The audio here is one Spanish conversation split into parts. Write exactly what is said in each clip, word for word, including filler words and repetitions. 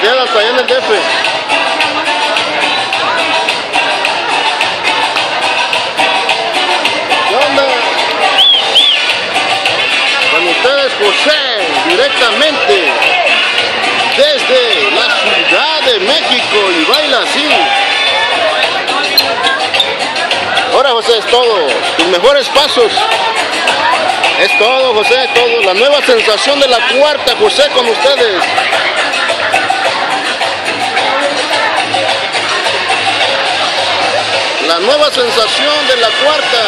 Tardeadas allá en el D F. ¿Qué onda? Con ustedes José, directamente desde la Ciudad de México, y baila así. Ahora José, es todo, tus mejores pasos. Es todo José, es todo. La nueva sensación de la cuarta, José, con ustedes. La nueva sensación de la cuarta.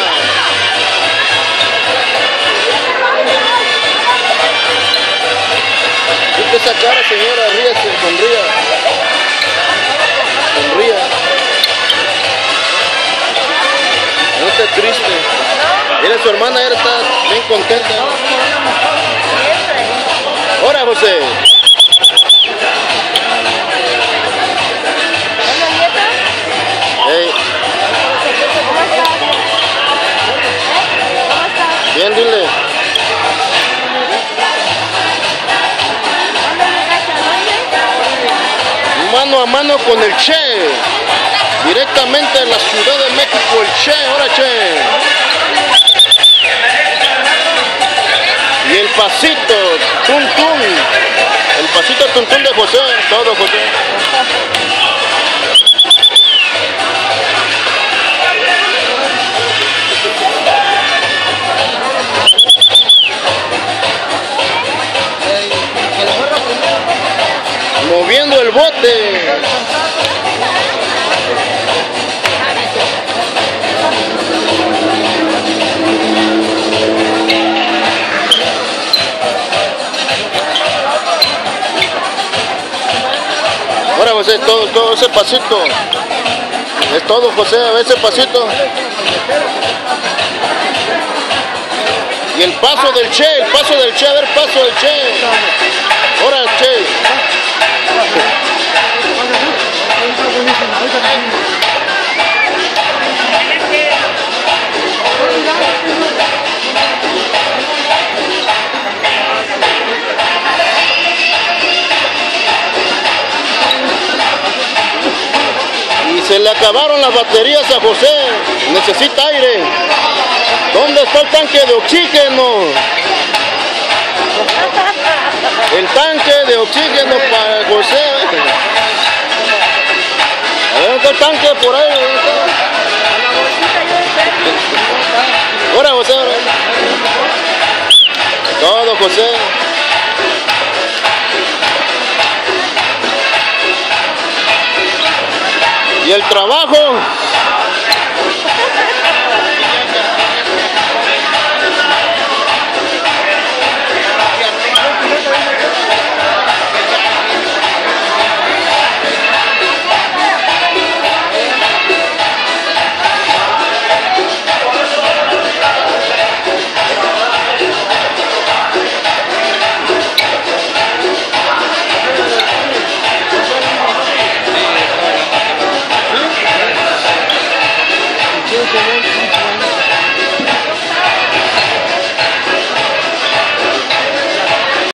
Quite esa cara, señora, ríase, sonría. Sonría. No esté triste. Mira, su hermana ya está bien contenta. Ahora, José. Hey. Bien, dile. Mano a mano con el Che, directamente de la Ciudad de México, el Che, ahora Che. Y el pasito, tum tum, el pasito tum tum de José, todo José. Moviendo el bote. Ahora José, todo, todo ese pasito. Es todo José, a ese pasito. Y el paso del Che, el paso del Che, a ver, paso del Che. Ahora Che. Y se le acabaron las baterías a José, necesita aire. ¿Dónde está el tanque de oxígeno? El tanque de oxígeno para José. A ver, ¿dónde está el tanque por ahí? Ahora José, ahora. Todo José. Y el trabajo